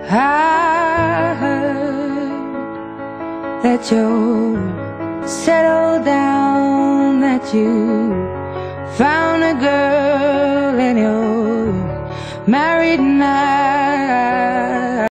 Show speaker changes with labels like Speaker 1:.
Speaker 1: I heard that you're settled down, that you found a girl and you're married now.